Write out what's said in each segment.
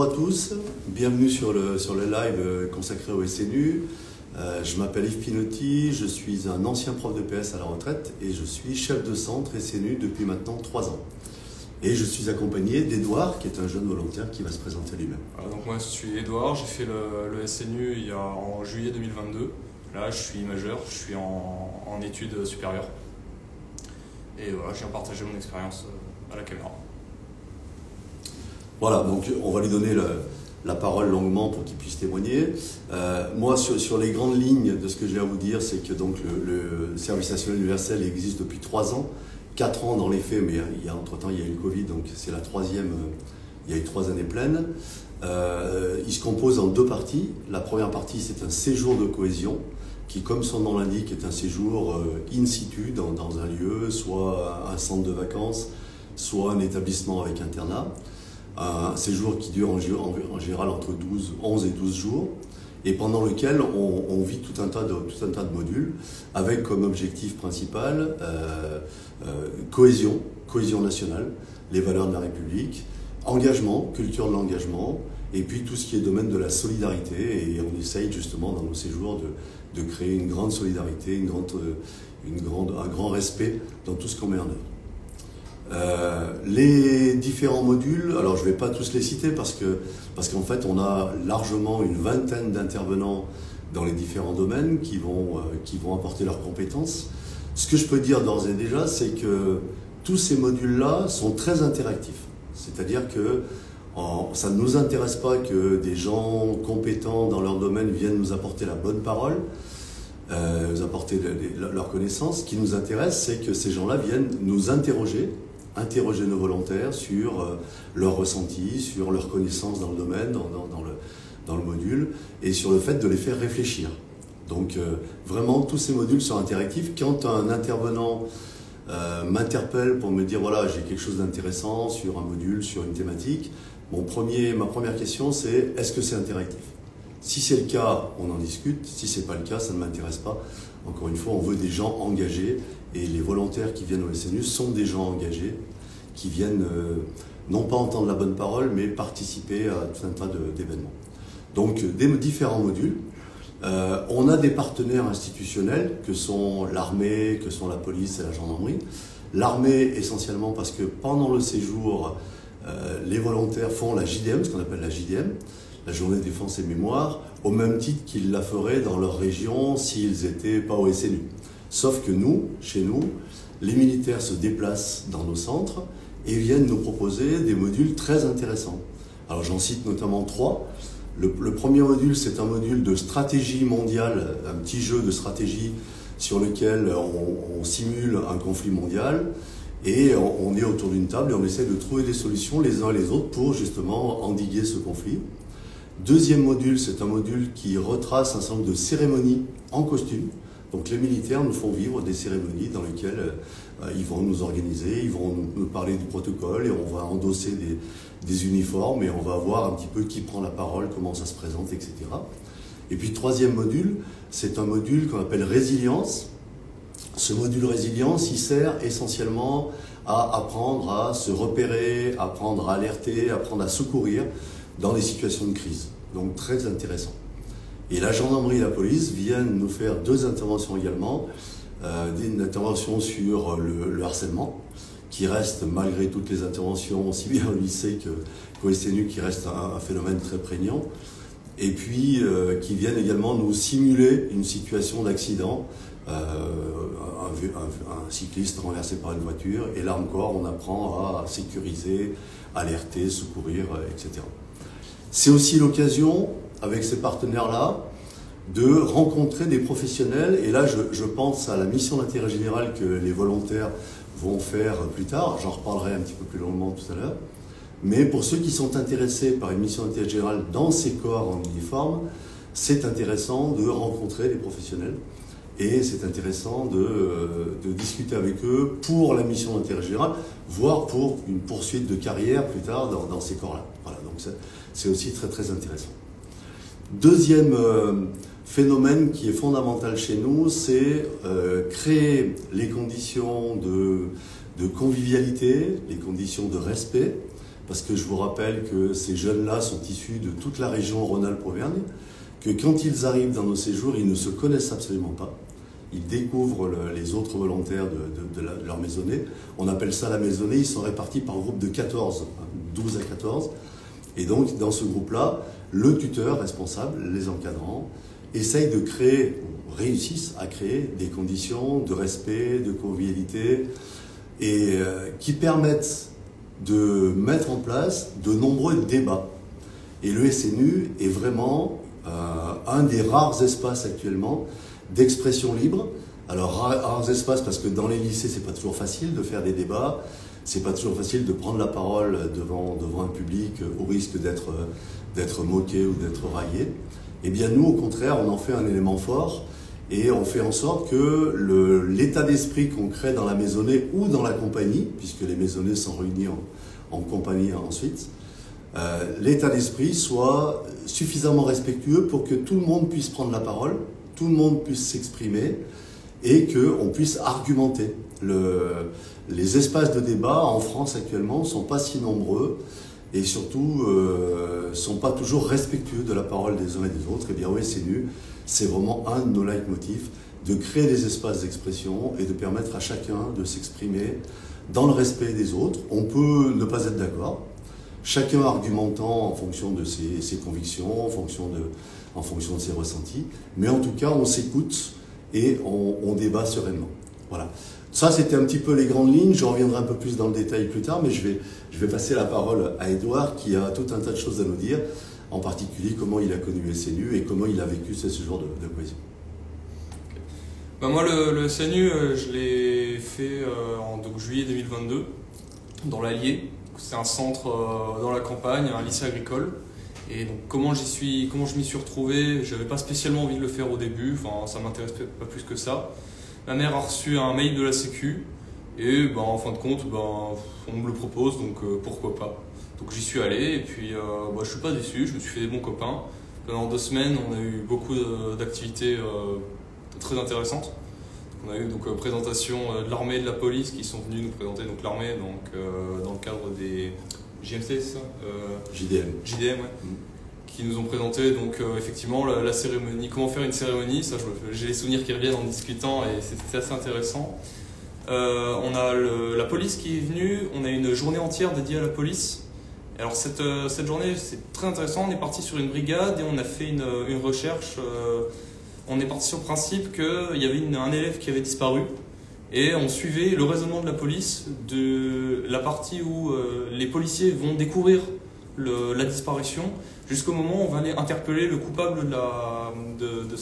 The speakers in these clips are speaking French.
Bonjour à tous, bienvenue sur le live consacré au SNU. Je m'appelle Yves Pinotti, je suis un ancien prof de PS à la retraite et je suis chef de centre SNU depuis maintenant 3 ans. Et je suis accompagné d'Edouard, qui est un jeune volontaire qui va se présenter lui-même. Donc moi je suis Edouard, j'ai fait le SNU en juillet 2022. Là je suis majeur, je suis en études supérieures. Et voilà, je viens partager mon expérience à la caméra. Voilà, donc on va lui donner la parole longuement pour qu'il puisse témoigner. Moi, sur les grandes lignes de ce que j'ai à vous dire, c'est que donc le service national universel existe depuis 3 ans, 4 ans dans les faits, mais entre-temps il y a eu le Covid, donc c'est la troisième, il y a eu 3 années pleines. Il se compose en 2 parties. La première partie, c'est un séjour de cohésion, qui, comme son nom l'indique, est un séjour in situ dans un lieu, soit un centre de vacances, soit un établissement avec internat. Un séjour qui dure en général entre 11 et 12 jours, et pendant lequel on vit tout un tas de modules, avec comme objectif principal cohésion nationale, les valeurs de la République, engagement, culture de l'engagement, et puis tout ce qui est domaine de la solidarité, et on essaye justement dans nos séjours de créer une grande solidarité, un grand respect dans tout ce qu'on met en œuvre. Les différents modules, alors je ne vais pas tous les citer parce qu'en fait on a largement une vingtaine d'intervenants dans les différents domaines qui vont apporter leurs compétences. Ce que je peux dire d'ores et déjà, c'est que tous ces modules-là sont très interactifs. C'est-à-dire que ça ne nous intéresse pas que des gens compétents dans leur domaine viennent nous apporter la bonne parole, nous apporter leurs connaissances. Ce qui nous intéresse, c'est que ces gens-là viennent nous interroger nos volontaires sur leurs ressentis, sur leurs connaissances dans le domaine, dans le module, et sur le fait de les faire réfléchir. Donc vraiment, tous ces modules sont interactifs. Quand un intervenant m'interpelle pour me dire « voilà, j'ai quelque chose d'intéressant sur un module, sur une thématique », ma première question c'est « est-ce que c'est interactif ?» Si c'est le cas, on en discute. Si ce n'est pas le cas, ça ne m'intéresse pas. Encore une fois, on veut des gens engagés, et les volontaires qui viennent au SNU sont des gens engagés, qui viennent non pas entendre la bonne parole, mais participer à tout un tas d'événements. Donc, des différents modules. On a des partenaires institutionnels, que sont l'armée, que sont la police et la gendarmerie. L'armée, essentiellement parce que pendant le séjour, les volontaires font la JDM, ce qu'on appelle la JDM, la Journée de Défense et Mémoire, au même titre qu'ils la feraient dans leur région s'ils n'étaient pas au SNU. Sauf que nous, chez nous, les militaires se déplacent dans nos centres et viennent nous proposer des modules très intéressants. Alors j'en cite notamment 3. Le premier module, c'est un module de stratégie mondiale, un petit jeu de stratégie sur lequel on simule un conflit mondial et on est autour d'une table et on essaie de trouver des solutions les uns et les autres pour justement endiguer ce conflit. Deuxième module, c'est un module qui retrace un certain nombre de cérémonies en costume. Donc les militaires nous font vivre des cérémonies dans lesquelles ils vont nous organiser, ils vont nous parler du protocole et on va endosser des uniformes et on va voir un petit peu qui prend la parole, comment ça se présente, etc. Et puis troisième module, c'est un module qu'on appelle résilience. Ce module résilience, il sert essentiellement à apprendre à se repérer, apprendre à alerter, apprendre à secourir dans des situations de crise. Donc très intéressant. Et la gendarmerie et la police viennent nous faire 2 interventions également. Une intervention sur le harcèlement, qui reste, malgré toutes les interventions, aussi bien au lycée qu'au SNU, qui reste un phénomène très prégnant. Et puis, qui viennent également nous simuler une situation d'accident, un cycliste renversé par une voiture, et là encore, on apprend à sécuriser, alerter, secourir, etc. C'est aussi l'occasion, avec ces partenaires-là, de rencontrer des professionnels, et là je pense à la mission d'intérêt général que les volontaires vont faire plus tard, j'en reparlerai un petit peu plus longuement tout à l'heure, mais pour ceux qui sont intéressés par une mission d'intérêt général dans ces corps en uniforme, c'est intéressant de rencontrer des professionnels, et c'est intéressant de discuter avec eux pour la mission d'intérêt général, voire pour une poursuite de carrière plus tard dans ces corps-là. Voilà, donc c'est aussi très très intéressant. Deuxième phénomène qui est fondamental chez nous, c'est créer les conditions de convivialité, les conditions de respect, parce que je vous rappelle que ces jeunes-là sont issus de toute la région Rhône-Alpes-Auvergne, que quand ils arrivent dans nos séjours, ils ne se connaissent absolument pas. Ils découvrent les autres volontaires de leur maisonnée. On appelle ça la maisonnée. Ils sont répartis par groupe de 14, 12 à 14. Et donc, dans ce groupe-là, le tuteur responsable, les encadrants, essayent de créer, ou réussissent à créer des conditions de respect, de convivialité, et qui permettent de mettre en place de nombreux débats. Et le SNU est vraiment un des rares espaces actuellement d'expression libre. Alors rares espaces parce que dans les lycées c'est pas toujours facile de faire des débats, c'est pas toujours facile de prendre la parole devant un public au risque d'être moqué ou d'être raillé. Eh bien nous au contraire on en fait un élément fort et on fait en sorte que l'état d'esprit qu'on crée dans la maisonnée ou dans la compagnie, puisque les maisonnées sont réunies en compagnie ensuite, l'état d'esprit soit suffisamment respectueux pour que tout le monde puisse prendre la parole, tout le monde puisse s'exprimer et qu'on puisse argumenter. Les espaces de débat en France actuellement ne sont pas si nombreux et surtout ne sont pas toujours respectueux de la parole des uns et des autres. Et bien au SNU, c'est vraiment un de nos leitmotifs de créer des espaces d'expression et de permettre à chacun de s'exprimer dans le respect des autres. On peut ne pas être d'accord, chacun argumentant en fonction de ses convictions, en fonction de ses ressentis, mais en tout cas on s'écoute et on débat sereinement. Voilà. Ça c'était un petit peu les grandes lignes, je reviendrai un peu plus dans le détail plus tard, mais je vais passer la parole à Édouard qui a tout un tas de choses à nous dire, en particulier comment il a connu le SNU et comment il a vécu ce genre de cohésion. Ben moi le SNU je l'ai fait en juillet 2022 dans l'Allier. C'est un centre dans la campagne, un lycée agricole. Et donc comment je m'y suis retrouvé, j'avais pas spécialement envie de le faire au début, enfin ça m'intéressait pas plus que ça. Ma mère a reçu un mail de la Sécu et ben, en fin de compte on me le propose donc pourquoi pas. Donc j'y suis allé et puis je suis pas déçu, je me suis fait des bons copains. Pendant 2 semaines on a eu beaucoup d'activités très intéressantes. On a eu donc présentation de l'armée et de la police qui sont venus nous présenter, donc l'armée dans le cadre des JMC, c'est ça JDM. JDM, ouais. Qui nous ont présenté donc effectivement la cérémonie, comment faire une cérémonie, ça j'ai les souvenirs qui reviennent en discutant et c'était assez intéressant. On a la police qui est venue, on a une journée entière dédiée à la police. Alors cette journée c'est très intéressant, on est parti sur une brigade et on a fait une recherche. On est parti sur le principe qu'il y avait un élève qui avait disparu et on suivait le raisonnement de la police de la partie où les policiers vont découvrir la disparition jusqu'au moment où on va aller interpeller le coupable de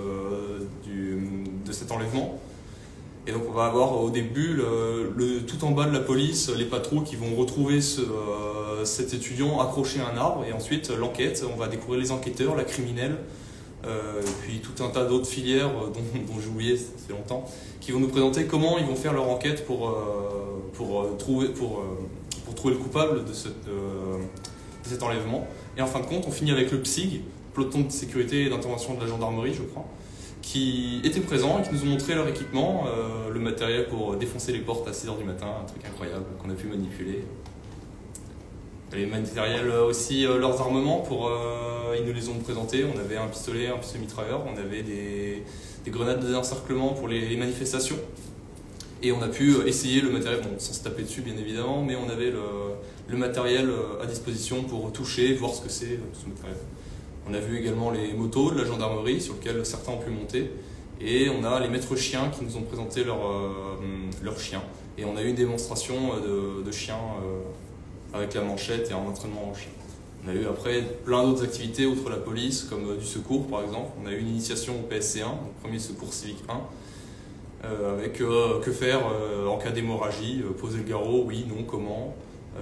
cet enlèvement. Et donc on va avoir au début tout en bas de la police les patrouilles qui vont retrouver cet étudiant accroché à un arbre et ensuite l'enquête, on va découvrir les enquêteurs, la criminelle. Puis tout un tas d'autres filières dont j'ai oublié, ça fait longtemps, qui vont nous présenter comment ils vont faire leur enquête pour trouver le coupable de cet enlèvement. Et en fin de compte, on finit avec le PSIG, peloton de sécurité et d'intervention de la gendarmerie, je crois, qui étaient présents et qui nous ont montré leur équipement, le matériel pour défoncer les portes à 6 h du matin, un truc incroyable qu'on a pu manipuler. Les matériels aussi, leurs armements, ils nous les ont présentés. On avait un pistolet mitrailleur, on avait des grenades de désencerclement pour les manifestations. Et on a pu essayer le matériel, bon, sans se taper dessus bien évidemment, mais on avait le matériel à disposition pour toucher, voir ce que c'est ce matériel. On a vu également les motos de la gendarmerie sur lesquelles certains ont pu monter. Et on a les maîtres chiens qui nous ont présenté leurs chiens. Et on a eu une démonstration de chiens avec la manchette et un entraînement en chien. On a eu après plein d'autres activités outre la police, comme du secours par exemple. On a eu une initiation au PSC1, donc premier secours civique 1, avec que faire en cas d'hémorragie, poser le garrot, oui, non, comment,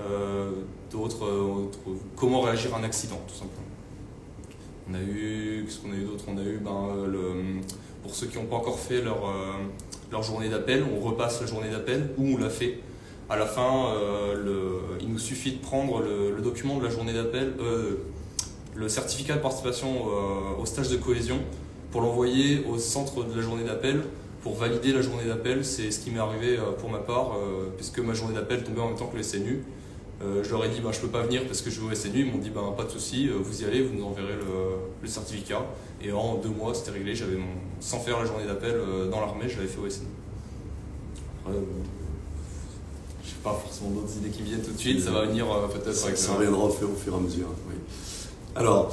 comment réagir à un accident tout simplement. On a eu, qu'est-ce qu'on a eu d'autre? On a eu, pour ceux qui n'ont pas encore fait leur journée d'appel, on repasse la journée d'appel, ou on l'a fait. À la fin, il nous suffit de prendre le document de la journée d'appel, le certificat de participation au stage de cohésion, pour l'envoyer au centre de la journée d'appel, pour valider la journée d'appel. C'est ce qui m'est arrivé pour ma part, puisque ma journée d'appel tombait en même temps que le SNU. Je leur ai dit je peux pas venir parce que je vais au SNU, ils m'ont dit pas de souci, vous y allez, vous nous enverrez le certificat. Et en 2 mois c'était réglé, sans faire la journée d'appel dans l'armée, je l'avais fait au SNU. Après, je n'ai pas forcément d'autres idées qui viennent tout de suite, ça va venir peut-être avec ça reviendra au fur et à mesure. Oui. Alors,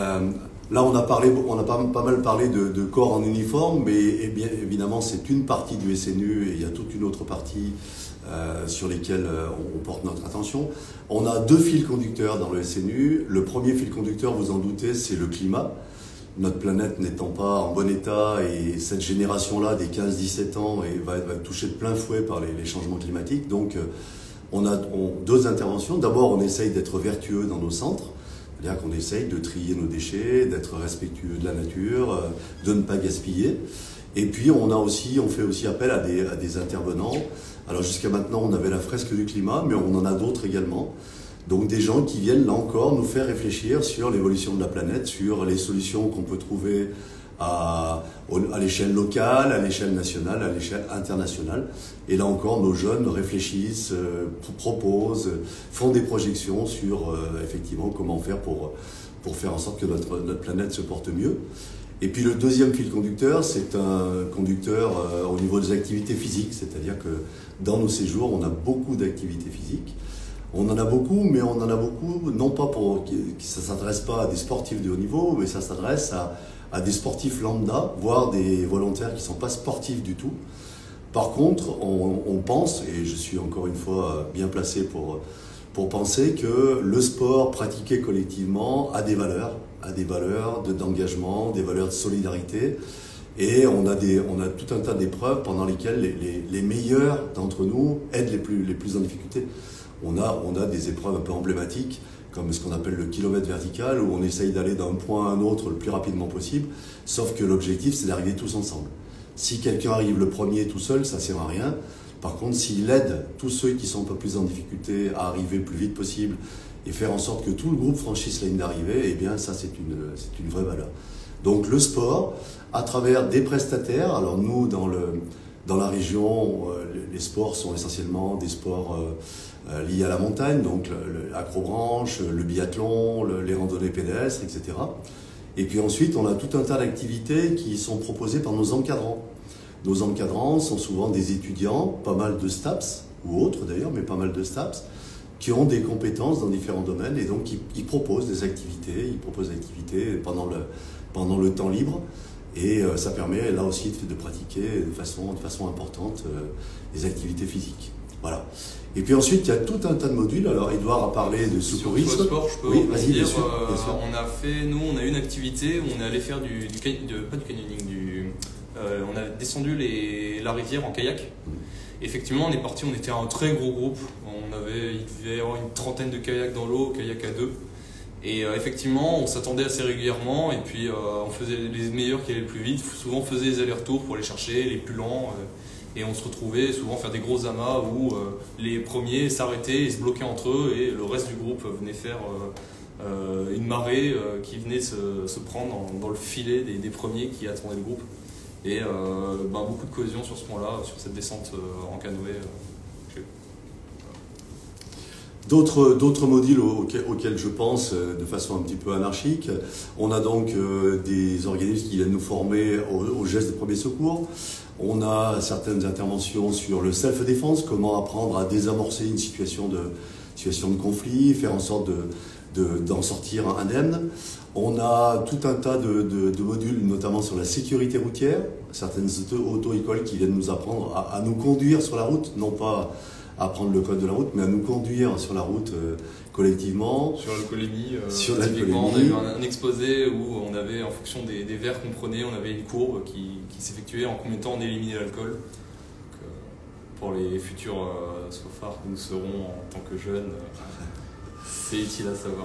là on a pas mal parlé de corps en uniforme, mais bien évidemment c'est une partie du SNU et il y a toute une autre partie sur lesquelles on porte notre attention. On a 2 fils conducteurs dans le SNU. Le premier fil conducteur, vous en doutez, c'est le climat. Notre planète n'étant pas en bon état et cette génération-là des 15-17 ans va être touchée de plein fouet par les changements climatiques. Donc on a 2 interventions. D'abord, on essaye d'être vertueux dans nos centres. C'est-à-dire qu'on essaye de trier nos déchets, d'être respectueux de la nature, de ne pas gaspiller. Et puis on fait aussi appel à des intervenants. Alors jusqu'à maintenant, on avait la fresque du climat, mais on en a d'autres également. Donc des gens qui viennent là encore nous faire réfléchir sur l'évolution de la planète, sur les solutions qu'on peut trouver à l'échelle locale, à l'échelle nationale, à l'échelle internationale. Et là encore, nos jeunes réfléchissent, proposent, font des projections sur effectivement comment faire pour faire en sorte que notre planète se porte mieux. Et puis le deuxième fil conducteur, c'est un conducteur au niveau des activités physiques, c'est-à-dire que dans nos séjours, on a beaucoup d'activités physiques. On en a beaucoup, mais on en a beaucoup, non pas ça ne s'adresse pas à des sportifs de haut niveau, mais ça s'adresse à des sportifs lambda, voire des volontaires qui ne sont pas sportifs du tout. Par contre, on pense, et je suis encore une fois bien placé pour penser que le sport pratiqué collectivement a des valeurs d'engagement, des valeurs de solidarité. Et on a tout un tas d'épreuves pendant lesquelles les meilleurs d'entre nous aident les plus en difficulté. On a des épreuves un peu emblématiques, comme ce qu'on appelle le kilomètre vertical, où on essaye d'aller d'un point à un autre le plus rapidement possible, sauf que l'objectif, c'est d'arriver tous ensemble. Si quelqu'un arrive le premier tout seul, ça ne sert à rien. Par contre, s'il aide tous ceux qui sont un peu plus en difficulté à arriver le plus vite possible et faire en sorte que tout le groupe franchisse la ligne d'arrivée, eh bien ça, c'est une vraie valeur. Donc le sport, à travers des prestataires, alors nous, dans la région, les sports sont essentiellement des sports liés à la montagne, donc l'acrobranche, le biathlon, les randonnées pédestres, etc. Et puis ensuite, on a tout un tas d'activités qui sont proposées par nos encadrants. Nos encadrants sont souvent des étudiants, pas mal de STAPS, ou autres d'ailleurs, mais pas mal de STAPS, qui ont des compétences dans différents domaines et donc ils proposent des activités, pendant le temps libre. Et ça permet là aussi de pratiquer de façon importante des activités physiques. Voilà. Et puis ensuite, il y a tout un tas de modules. Alors, Edouard a parlé de secourisme. Sur le sport, je peux oui, vas-y, dire, bien sûr. On a eu une activité où on est allé faire pas du canyoning, on a descendu la rivière en kayak. Effectivement, on est parti, on était un très gros groupe. Il devait y avoir une trentaine de kayaks dans l'eau, kayak à 2. Et effectivement, on s'attendait assez régulièrement et puis on faisait les meilleurs qui allaient le plus vite. Souvent, on faisait des allers-retours pour les chercher, les plus lents. Et on se retrouvait souvent faire des gros amas où les premiers s'arrêtaient et se bloquaient entre eux et le reste du groupe venait faire une marée qui venait se prendre dans le filet des premiers qui attendaient le groupe. Et beaucoup de cohésion sur ce point-là, sur cette descente en canoë. D'autres modules auxquels je pense de façon un petit peu anarchique, on a donc des organismes qui viennent nous former aux gestes de premier secours. On a certaines interventions sur le self-défense, comment apprendre à désamorcer une situation de conflit, faire en sorte d'en sortir indemne. On a tout un tas de modules, notamment sur la sécurité routière, certaines auto-écoles qui viennent nous apprendre à nous conduire sur la route, non pas à prendre le code de la route, mais à nous conduire sur la route collectivement. Sur l'alcoolémie, typiquement, on a eu un exposé où on avait, en fonction des verres qu'on prenait, on avait une courbe qui s'effectuait en combien de temps on éliminait l'alcool. Pour les futurs sofards que nous serons en tant que jeunes, c'est utile à savoir.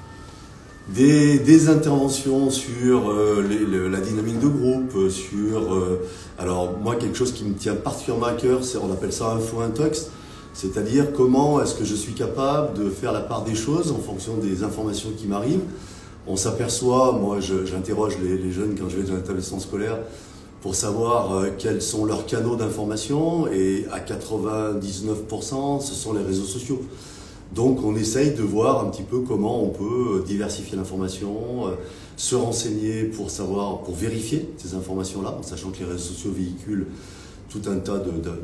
Des interventions sur la dynamique de groupe, alors moi quelque chose qui me tient particulièrement à cœur, on appelle ça info-intox, c'est-à-dire comment est-ce que je suis capable de faire la part des choses en fonction des informations qui m'arrivent. On s'aperçoit, moi j'interroge les jeunes quand je vais dans l'établissement scolaire pour savoir quels sont leurs canaux d'information et à 99% ce sont les réseaux sociaux. Donc on essaye de voir un petit peu comment on peut diversifier l'information, se renseigner pour savoir, pour vérifier ces informations-là, en sachant que les réseaux sociaux véhiculent tout un tas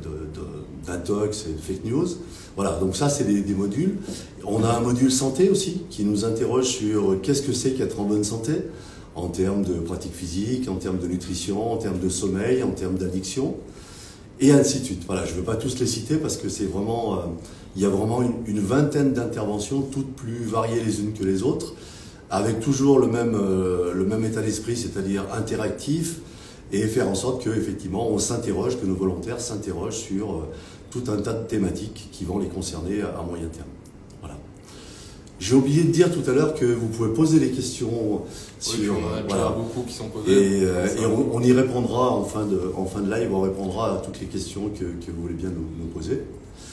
d'intox et de fake news. Voilà, donc ça c'est des modules. On a un module santé aussi qui nous interroge sur qu'est-ce que c'est qu'être en bonne santé en termes de pratique physique, en termes de nutrition, en termes de sommeil, en termes d'addiction, et ainsi de suite. Voilà, je ne veux pas tous les citer parce que c'est vraiment, il y a vraiment une vingtaine d'interventions, toutes plus variées les unes que les autres, avec toujours le même état d'esprit, c'est-à-dire interactif, et faire en sorte qu'effectivement on s'interroge, que nos volontaires s'interrogent sur tout un tas de thématiques qui vont les concerner à moyen terme. Voilà. J'ai oublié de dire tout à l'heure que vous pouvez poser des questions sur... On a déjà beaucoup qui sont posées. Et on y répondra en fin de live, on répondra à toutes les questions que vous voulez bien nous poser.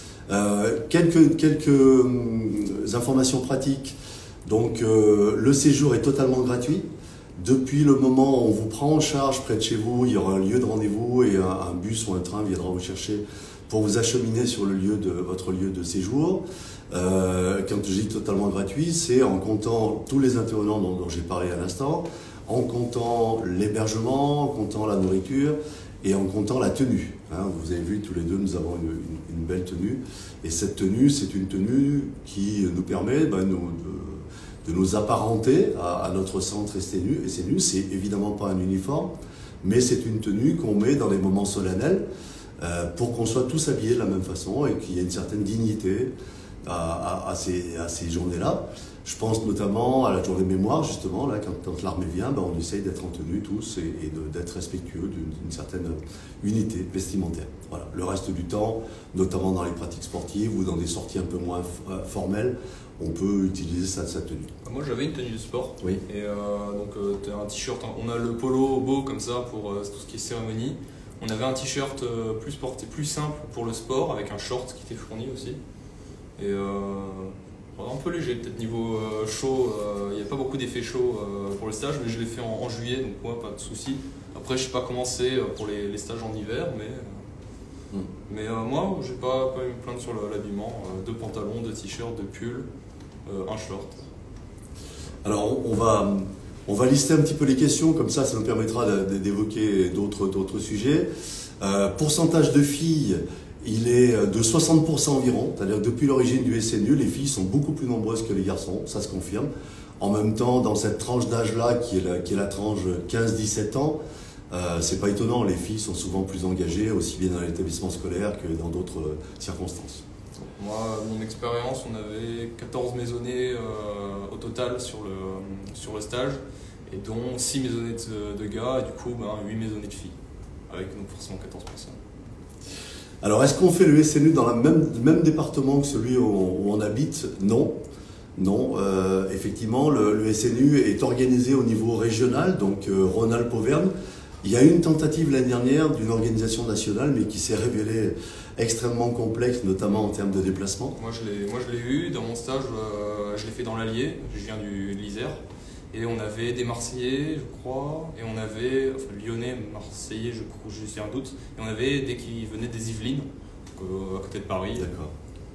Quelques informations pratiques. Donc le séjour est totalement gratuit. Depuis le moment où on vous prend en charge près de chez vous, il y aura un lieu de rendez-vous et un bus ou un train viendra vous chercher pour vous acheminer sur votre lieu de séjour. Quand je dis totalement gratuit, c'est en comptant tous les intervenants dont j'ai parlé à l'instant, en comptant l'hébergement, en comptant la nourriture et en comptant la tenue. Vous avez vu, tous les deux, nous avons une belle tenue. Et cette tenue, c'est une tenue qui nous permet de nous apparenter à notre centre SNU. SNU, c'est évidemment pas un uniforme, mais c'est une tenue qu'on met dans les moments solennels pour qu'on soit tous habillés de la même façon et qu'il y ait une certaine dignité à ces journées-là. Je pense notamment à la journée de mémoire, justement, là, quand l'armée vient, on essaye d'être en tenue tous et d'être respectueux d'une certaine unité vestimentaire. Voilà. Le reste du temps, notamment dans les pratiques sportives ou dans des sorties un peu moins formelles, on peut utiliser sa tenue. Moi j'avais une tenue de sport, oui. Et donc tu as un t-shirt, on a le polo beau comme ça pour tout ce qui est cérémonie. On avait un t-shirt plus porté, plus simple pour le sport avec un short qui était fourni aussi. Et un peu léger, peut-être niveau chaud, il n'y a pas beaucoup d'effets chauds pour le stage, mais je l'ai fait en juillet, donc moi pas de souci. Après je sais pas comment c'est pour les stages en hiver, mais moi j'ai pas eu me plaindre sur l'habillement, 2 pantalons, 2 t-shirts, 2 pulls, un short. Alors on va lister un petit peu les questions, comme ça nous permettra d'évoquer d'autres sujets. Pourcentage de filles, il est de 60% environ, c'est-à-dire que depuis l'origine du SNU, les filles sont beaucoup plus nombreuses que les garçons, ça se confirme. En même temps, dans cette tranche d'âge-là, qui est la tranche 15-17 ans, c'est pas étonnant, les filles sont souvent plus engagées, aussi bien dans l'établissement scolaire que dans d'autres circonstances. Moi, mon expérience, on avait 14 maisonnées au total sur le stage, et dont 6 maisonnées de gars, et du coup 8 maisonnées de filles, avec donc forcément 14 personnes. Alors, est-ce qu'on fait le SNU dans le même département que celui où on habite? Non. Non, effectivement, le SNU est organisé au niveau régional, donc Rhône-Alpes-Auvergne. Il y a eu une tentative l'année dernière d'une organisation nationale, mais qui s'est révélée extrêmement complexe, notamment en termes de déplacement. Moi, je l'ai eu dans mon stage, je l'ai fait dans l'Allier, je viens de l'Isère, et on avait des Marseillais, je crois, et on avait, Lyonnais, Marseillais, je sais un doute, et on avait des qui venaient des Yvelines, à côté de Paris. D'accord.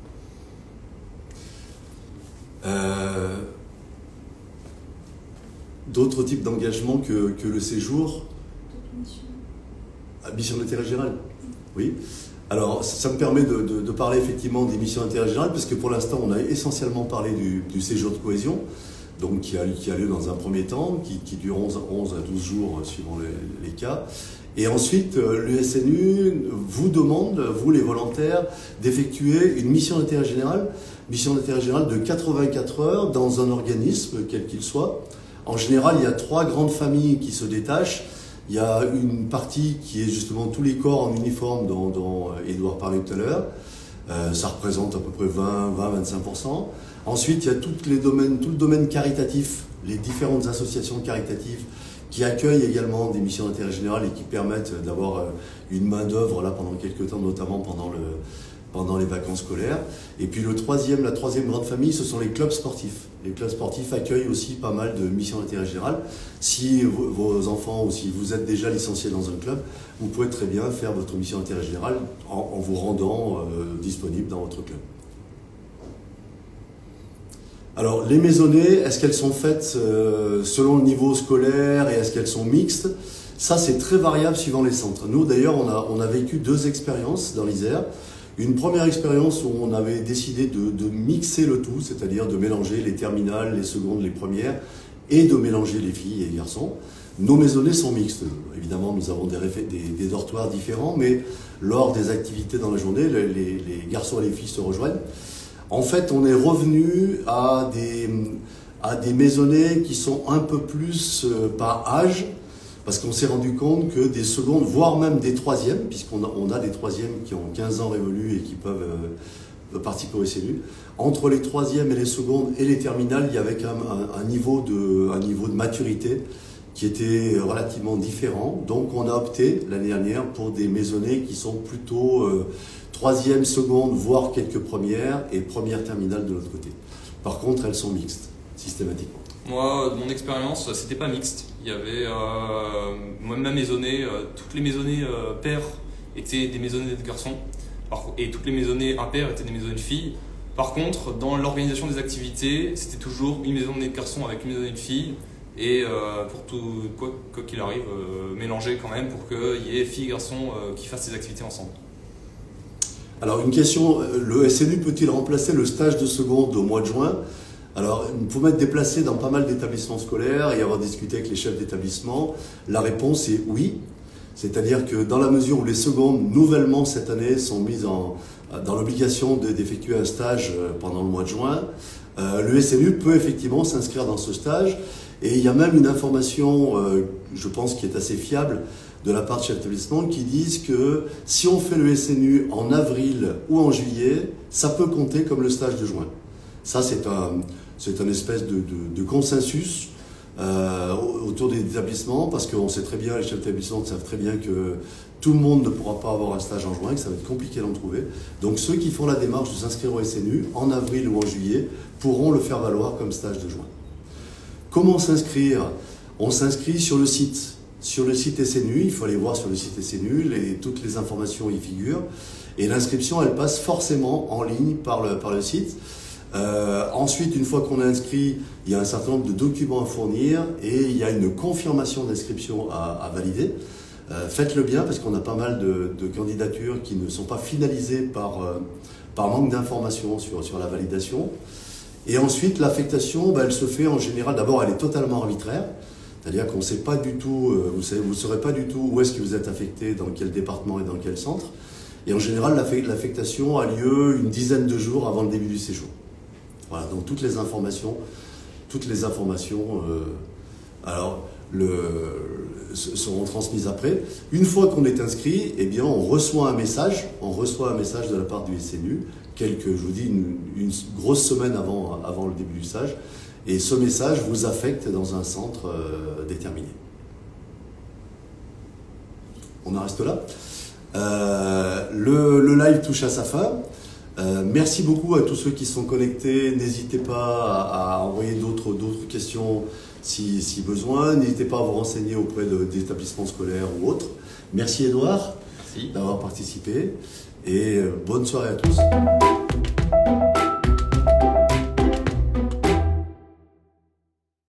D'autres types d'engagement que le séjour? Mission d'intérêt général. Oui. Alors, ça me permet de parler effectivement des missions d'intérêt général, parce que pour l'instant, on a essentiellement parlé du séjour de cohésion, donc qui a lieu dans un premier temps, qui dure 11 à 12 jours suivant les cas. Et ensuite, le SNU vous demande, vous les volontaires, d'effectuer une mission d'intérêt général de 84 heures dans un organisme, quel qu'il soit. En général, il y a 3 grandes familles qui se détachent. Il y a une partie qui est justement tous les corps en uniforme dont Édouard parlait tout à l'heure. Ça représente à peu près 20-25%. Ensuite, il y a tout le domaine caritatif, les différentes associations caritatives qui accueillent également des missions d'intérêt général et qui permettent d'avoir une main-d'œuvre là pendant quelques temps, notamment pendant les vacances scolaires. Et puis la troisième grande famille, ce sont les clubs sportifs. Les clubs sportifs accueillent aussi pas mal de missions d'intérêt général. Si vos enfants ou si vous êtes déjà licencié dans un club, vous pouvez très bien faire votre mission d'intérêt général en vous rendant disponible dans votre club. Alors, les maisonnées, est-ce qu'elles sont faites selon le niveau scolaire et est-ce qu'elles sont mixtes? Ça, c'est très variable suivant les centres. Nous, d'ailleurs, on a vécu 2 expériences dans l'Isère. Une première expérience où on avait décidé de mixer le tout, c'est-à-dire de mélanger les terminales, les secondes, les premières, et de mélanger les filles et les garçons. Nos maisonnées sont mixtes. Évidemment, nous avons des dortoirs différents, mais lors des activités dans la journée, les garçons et les filles se rejoignent. En fait, on est revenu à des maisonnées qui sont un peu plus par âge, parce qu'on s'est rendu compte que des secondes, voire même des troisièmes, puisqu'on a des troisièmes qui ont 15 ans révolus et qui peuvent participer au SNU, entre les troisièmes et les secondes et les terminales, il y avait quand même un niveau de maturité qui était relativement différent. Donc on a opté l'année dernière pour des maisonnées qui sont plutôt troisième, seconde, voire quelques premières, et première terminale de l'autre côté. Par contre, elles sont mixtes, systématiquement. Moi, mon expérience, c'était pas mixte. Il y avait, moi, ma maisonnée, toutes les maisonnées paires étaient des maisonnées de garçons, et toutes les maisonnées impaires étaient des maisonnées de filles. Par contre, dans l'organisation des activités, c'était toujours une maisonnée de garçons avec une maisonnée de filles, et pour tout, quoi qu'il arrive, mélanger quand même pour qu'il y ait filles et garçons qui fassent ces activités ensemble. Alors une question, le SNU peut-il remplacer le stage de seconde au mois de juin? Alors, il faut m'être déplacé dans pas mal d'établissements scolaires et avoir discuté avec les chefs d'établissement. La réponse est oui. C'est-à-dire que dans la mesure où les secondes, nouvellement cette année, sont mises dans l'obligation d'effectuer un stage pendant le mois de juin, le SNU peut effectivement s'inscrire dans ce stage. Et il y a même une information, je pense, qui est assez fiable de la part de chefs d'établissement qui disent que si on fait le SNU en avril ou en juillet, ça peut compter comme le stage de juin. Ça, c'est un espèce de consensus autour des établissements, parce qu'on sait très bien, les chefs d'établissement savent très bien que tout le monde ne pourra pas avoir un stage en juin, que ça va être compliqué d'en trouver. Donc ceux qui font la démarche de s'inscrire au SNU en avril ou en juillet pourront le faire valoir comme stage de juin. Comment s'inscrire? On s'inscrit sur le site. Sur le site SNU, il faut aller voir sur le site SNU, toutes les informations y figurent. Et l'inscription, elle passe forcément en ligne par le site. Ensuite, une fois qu'on est inscrit, il y a un certain nombre de documents à fournir et il y a une confirmation d'inscription à valider. Faites-le bien parce qu'on a pas mal de candidatures qui ne sont pas finalisées par manque d'informations sur la validation. Et ensuite, l'affectation, elle se fait en général, d'abord elle est totalement arbitraire, c'est-à-dire qu'on ne sait pas du tout, vous ne saurez pas du tout où est-ce que vous êtes affecté, dans quel département et dans quel centre. Et en général, l'affectation a lieu une dizaine de jours avant le début du séjour. Voilà, donc toutes les informations seront transmises après. Une fois qu'on est inscrit, eh bien, on reçoit un message de la part du SNU, je vous dis, une grosse semaine avant le début du stage, et ce message vous affecte dans un centre déterminé. On en reste là. Le live touche à sa fin. Merci beaucoup à tous ceux qui sont connectés. N'hésitez pas à envoyer d'autres questions si besoin. N'hésitez pas à vous renseigner auprès d'établissements scolaires ou autres. Merci Edouard d'avoir participé et bonne soirée à tous.